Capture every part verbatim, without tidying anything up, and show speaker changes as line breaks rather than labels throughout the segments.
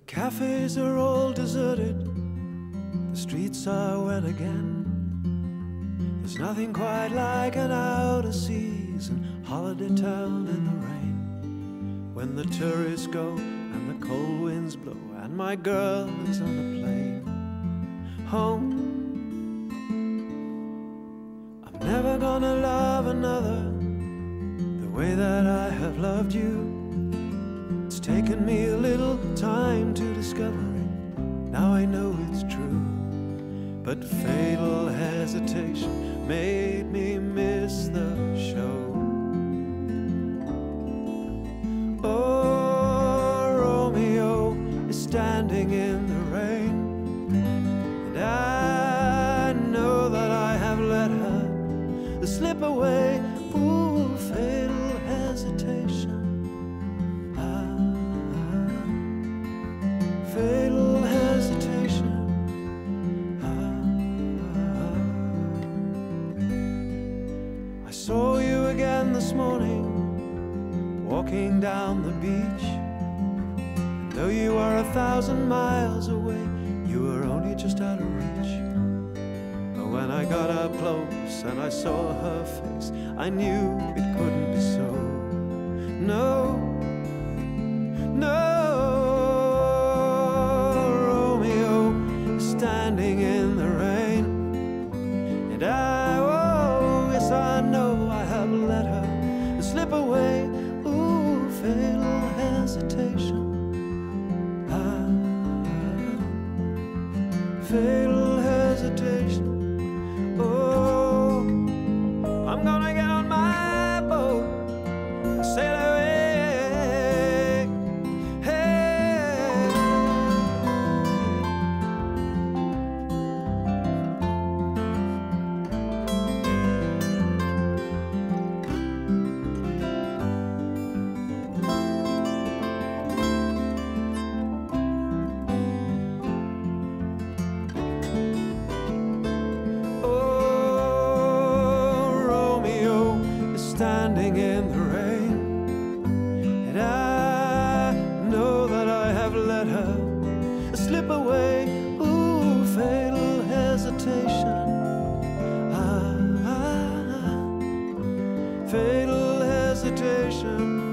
Cafes are all deserted, the streets are wet again. There's nothing quite like an out-of-season holiday town in the rain, when the tourists go and the cold winds blow and my girl is on a plane home. I'm never gonna love another the way that I have loved you. It's taken me a little time to discover it, now I know it's true. But fatal hesitation made me miss the show. Oh, Romeo is standing in the rain, and I know that I have let her slip away. Ooh, fatal hesitation. Fatal hesitation. I saw you again this morning, walking down the beach. And though you are a thousand miles away, you were only just out of reach. But when I got up close and I saw her face, I knew it couldn't be so. No, no. Standing in the rain, and I, oh, yes, I know I have let her slip away. Ooh, fatal hesitation. Ah, fatal hesitation. Oh, I'm gonna get on my boat, sail away. Standing in the rain, and I know that I have let her slip away. Ooh, fatal hesitation. Ah, ah, fatal hesitation.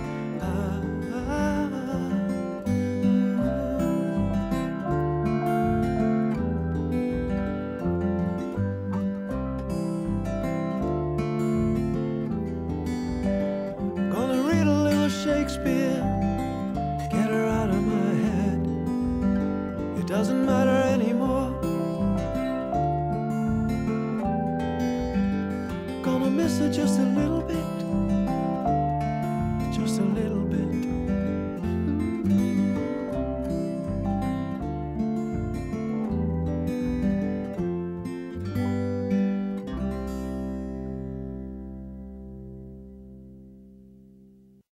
Shakespeare, get her out of my head. It doesn't matter anymore. Gonna miss her just a little